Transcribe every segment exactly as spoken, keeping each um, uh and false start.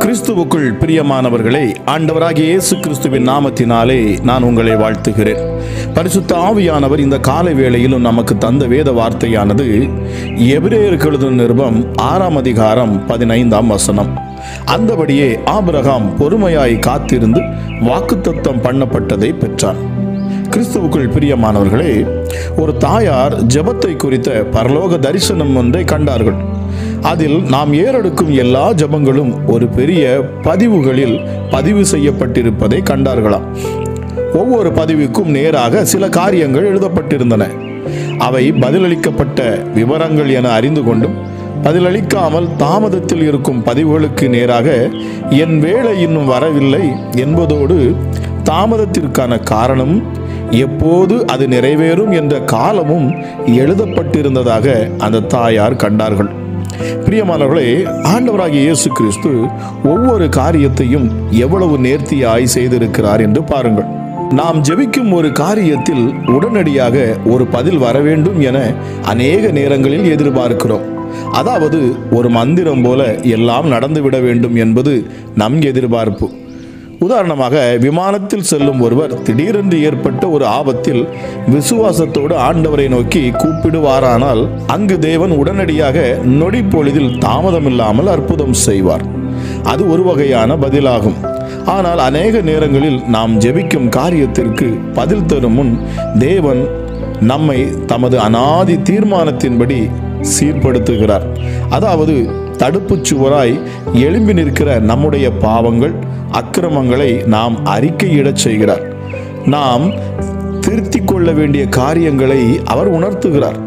கிறிஸ்துவுக்குள் பிரியமானவர்களே, ஆண்டவராகிய இயேசு கிறிஸ்துவின் நாமத்தினாலே நான் உங்களை வாழ்த்துகிறேன். பரிசுத்த ஆவியானவர் இந்த காலை வேளையிலும் நமக்கு தந்த வேத வார்த்தையானது எபிரேயருக்கு எழுதின நிருபம் ஆறாம் அதிகாரம் பதினைந்தாம் வசனம். அந்தபடியே ஆபிரகாம் பொறுமையாய் காத்திருந்து வாக்குத்தத்தம் பண்ணப்பட்டதை பெற்றான். கிறிஸ்துவுக்குள் பிரியமானவர்களே, ஒரு தாயார் ஜெபத்தை குறித்த பரலோக தரிசனம் ஒன்றை கண்டார்கள். அதில் நாம் ஏறெடுக்கும் எல்லா ஜெபங்களும் ஒரு பெரிய பதிவுகளில் பதிவு செய்யப்பட்டிருப்பதை கண்டார்களாம். ஒவ்வொரு பதிவுக்கும் நேராக சில காரியங்கள் எழுதப்பட்டிருந்தன. அவை பதிலளிக்கப்பட்ட விவரங்கள் என அறிந்து கொண்டும் பதிலளிக்காமல் தாமதத்தில் இருக்கும் பதிவுகளுக்கு நேராக என் வேலை இன்னும் வரவில்லை என்பதோடு தாமதத்திற்கான காரணம், எப்போது அது நிறைவேறும் என்ற காலமும் எழுதப்பட்டிருந்ததாக அந்த தாயார் கண்டார்கள். பிரியமானவர்களே, ஆண்டவராகிய இயேசு கிறிஸ்து ஒவ்வொரு காரியத்தையும் எவ்வளவு நேர்த்தியாய் செய்திருக்கிறார் என்று பாருங்கள். நாம் ஜெபிக்கும் ஒரு காரியத்தில் உடனடியாக ஒரு பதில் வர வேண்டும் என அநேக நேரங்களில் எதிர்பார்க்கிறோம். அதாவது ஒரு மந்திரம் போல எல்லாம் நடந்துவிட வேண்டும் என்பது நம் எதிர்பார்ப்பு. உதாரணமாக, விமானத்தில் செல்லும் ஒருவர் திடீரென்று ஏற்பட்ட ஒரு ஆபத்தில் விசுவாசத்தோடு ஆண்டவரை நோக்கி கூப்பிடுவாரானால் அங்கு தேவன் உடனடியாக நொடி பொழுதில் தாமதமில்லாமல் அற்புதம் செய்வார். அது ஒரு வகையான பதிலாகும். ஆனால் அநேக நேரங்களில் நாம் ஜெபிக்கும் காரியத்திற்கு பதில் தரும் முன் தேவன் நம்மை தமது அநாதி தீர்மானத்தின்படி சீர்படுத்துகிறார். அதாவது தடுப்புச் சுவராய் எழும்பி நிற்கிற நம்முடைய பாவங்கள், அக்கிரமங்களை நாம் அறிக்கையிடச் செய்கிறார். நாம் திருத்திக் கொள்ள வேண்டிய காரியங்களை அவர் உணர்த்துகிறார்.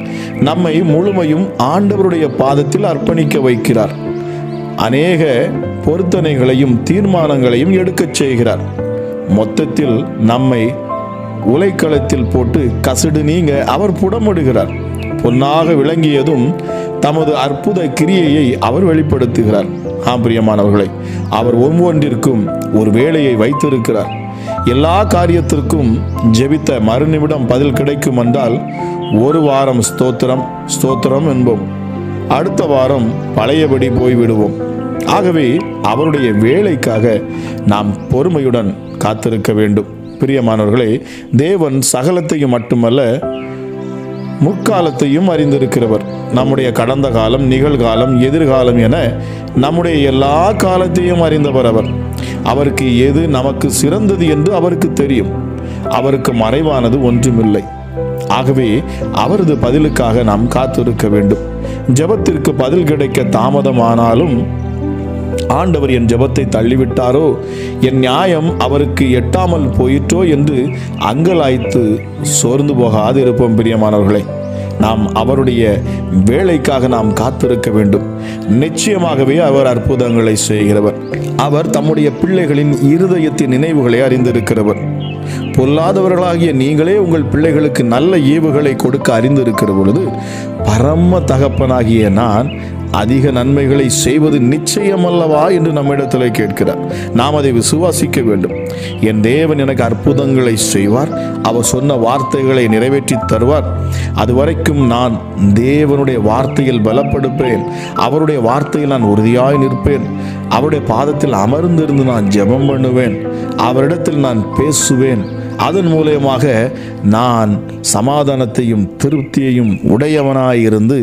நம்மை முழுமையும் ஆண்டவருடைய பாதத்தில் அர்ப்பணிக்க வைக்கிறார். அநேக பொருத்தனைகளையும் தீர்மானங்களையும் எடுக்கச் செய்கிறார். மொத்தத்தில் நம்மை உலைக்களத்தில் போட்டு கசடு நீங்க அவர் புடமிடுகிறார். பொன்னாக விளங்கியதும் தமது அற்புத கிரியையை அவர் வெளிப்படுத்துகிறார். ஆம் பிரியமானவர்களே, அவர் ஒவ்வொன்றிற்கும் ஒரு வேலையை வைத்திருக்கிறார். எல்லா காரியத்திற்கும் ஜெபித்த மறுநிமிடம் பதில் கிடைக்கும் என்றால் ஒரு வாரம் ஸ்தோத்திரம் ஸ்தோத்திரம் என்போம், அடுத்த வாரம் பழையபடி போய்விடுவோம். ஆகவே அவருடைய வேலைக்காக நாம் பொறுமையுடன் காத்திருக்க வேண்டும். பிரியமானவர்களே, தேவன் சகலத்தையும் மட்டுமல்ல முற்காலத்தையும் அறிந்திருக்கிறவர். நம்முடைய கடந்த காலம், நிகழ்காலம், எதிர்காலம் என நம்முடைய எல்லா காலத்தையும் அறிந்தவர் அவர். அவருக்கு எது நமக்கு சிறந்தது என்று அவருக்கு தெரியும். அவருக்கு மறைவானது ஒன்றுமில்லை. ஆகவே அவரது பதிலுக்காக நாம் காத்திருக்க வேண்டும். ஜெபத்திற்கு பதில் கிடைக்க தாமதமானாலும் ஆண்டவர் என் ஜெபத்தை தள்ளிவிட்டாரோ, என் நியாயம் அவருக்கு எட்டாமல் போயிற்றோ என்று அங்கலாய்த்து சோர்ந்து போகாது இருப்போம். பிரியமானவர்களே, நாம் அவருடைய வேலைக்காக நாம் காத்திருக்க வேண்டும். நிச்சயமாகவே அவர் அற்புதங்களை செய்கிறவர். அவர் தம்முடைய பிள்ளைகளின் இருதயத்தின் நினைவுகளை அறிந்திருக்கிறவர். பொல்லாதவர்களாகிய நீங்களே உங்கள் பிள்ளைகளுக்கு நல்ல ஈவுகளை கொடுக்க அறிந்திருக்கிற பொழுது பரம தகப்பனாகிய நான் அதிக நன்மைகளை செய்வது நிச்சயமல்லவா என்று நம்மிடத்தில் கேட்கிறார். நாம் அதை விசுவாசிக்க வேண்டும். என் தேவன் எனக்கு அற்புதங்களை செய்வார். அவர் சொன்ன வார்த்தைகளை நிறைவேற்றி தருவார். அதுவரைக்கும் நான் தேவனுடைய வார்த்தையில் பலப்படுப்பேன். அவருடைய வார்த்தையில் நான் உறுதியாய் நிற்பேன். அவருடைய பாதத்தில் அமர்ந்திருந்து நான் ஜெபம் பண்ணுவேன். அவரிடத்தில் நான் பேசுவேன். அதன் மூலமாக நான் சமாதானத்தையும் திருப்தியையும் உடையவனாயிருந்து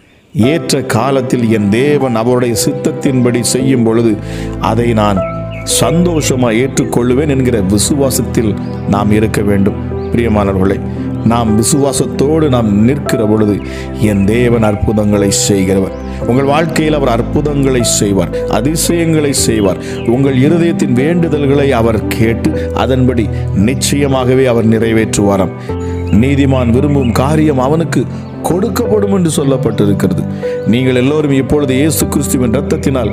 ஏற்ற காலத்தில் என் தேவன் அவருடைய சித்தத்தின்படி செய்யும் பொழுது அதை நான் சந்தோஷமாக ஏற்றுக்கொள்ளுவேன் என்கிற விசுவாசத்தில் நாம் இருக்க வேண்டும். பிரியமானவர்களே, நாம் விசுவாசத்தோடு நாம் நிற்கிற பொழுது என் தேவன் அற்புதங்களை செய்கிறவர். உங்கள் வாழ்க்கையில் அவர் அற்புதங்களை செய்வார், அதிசயங்களை செய்வார். உங்கள் இருதயத்தின் வேண்டுதல்களை அவர் கேட்டு அதன்படி நிச்சயமாகவே அவர் நிறைவேற்றுவாராம். நீதிமான் விரும்பும் காரியம் அவனுக்கு கொடுக்கப்படும் என்று சொல்லப்பட்டிருக்கிறது. நீங்கள் எல்லோரும் இப்பொழுது இயேசு கிறிஸ்துவின் இரத்தத்தினால்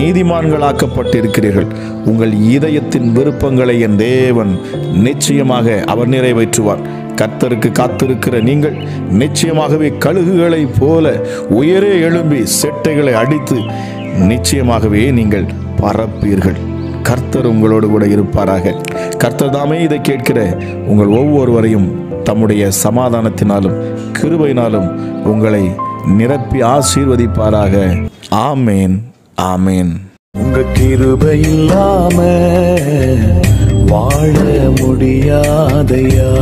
நீதிமான்களாக்கப்பட்டிருக்கிறீர்கள். உங்கள் இதயத்தின் விருப்பங்களை என் தேவன் நிச்சயமாக அவர் நிறைவேற்றுவார். கர்த்தருக்கு காத்திருக்கிற நீங்கள் நிச்சயமாகவே கழுகுகளை போல உயரே எழும்பி செட்டைகளை அடித்து நிச்சயமாகவே நீங்கள் பறப்பீர்கள். கர்த்தர் உங்களோடு கூட இருப்பாராக. கர்த்தர் தாமே இதை கேட்கிற உங்கள் ஒவ்வொருவரையும் தம்முடைய சமாதானத்தினாலும் கிருபையினாலும் உங்களை நிரப்பி ஆசீர்வதிப்பாராக. ஆமேன், ஆமேன். உங்க கிருபை இல்லாம வாழ முடியாதையா,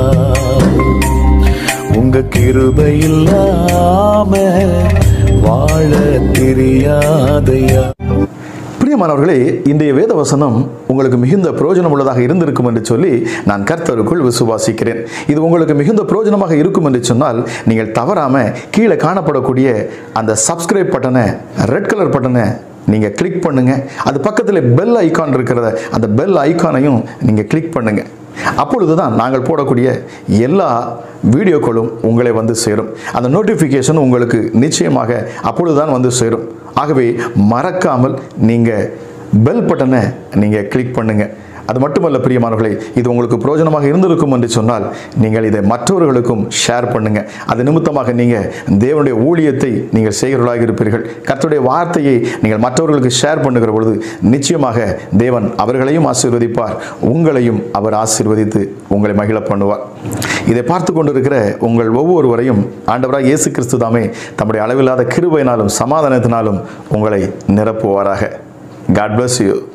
உங்க கிருபை இல்லாம வாழ தெரியாதையா. பிரியமானவர்களே, இன்றைய வேத வசனம் உங்களுக்கு மிகுந்த பிரயோஜனம் உள்ளதாக இருந்திருக்கும் என்று சொல்லி நான் கர்த்தருக்குள் விசுவாசிக்கிறேன். இது உங்களுக்கு மிகுந்த பிரயோஜனமாக இருக்கும் என்று சொன்னால் நீங்கள் தவறாம கீழே காணப்படக்கூடிய அந்த சப்ஸ்கிரைப் பட்டனை, ரெட் கலர் பட்டனை நீங்கள் கிளிக் பண்ணுங்க. அது பக்கத்தில் பெல் ஐக்கான் இருக்கிறத அந்த பெல் ஐக்கானையும் நீங்கள் கிளிக் பண்ணுங்க. அப்பொழுதுதான் நாங்கள் போடக்கூடிய எல்லா வீடியோக்களும் உங்களை வந்து சேரும். அந்த நோட்டிஃபிகேஷன் உங்களுக்கு நிச்சயமாக அப்பொழுதுதான் வந்து சேரும். ஆகவே மறக்காமல் நீங்கள் பெல் பட்டனை நீங்கள் கிளிக் பண்ணுங்க. அது மட்டுமல்ல பிரியமானவர்களே, இது உங்களுக்கு பிரயோஜனமாக இருந்திருக்கும் என்று சொன்னால் நீங்கள் இதை மற்றவர்களுக்கும் ஷேர் பண்ணுங்க. அது நிமித்தமாக நீங்கள் தேவனுடைய ஊழியத்தை நீங்கள் செய்கிறவர்களாக இருப்பீர்கள். கர்த்தருடைய வார்த்தையை நீங்கள் மற்றவர்களுக்கு ஷேர் பண்ணுகிற பொழுது நிச்சயமாக தேவன் அவர்களையும் ஆசீர்வதிப்பார், உங்களையும் அவர் ஆசீர்வதித்து உங்களை மகிழ பண்ணுவார். இதை பார்த்து கொண்டிருக்கிற உங்கள் ஒவ்வொருவரையும் ஆண்டவராக இயேசு கிறிஸ்து தாமே தம்முடைய அளவில்லாத கிருபையினாலும் சமாதானத்தினாலும் உங்களை நிரப்புவாராக. God bless you.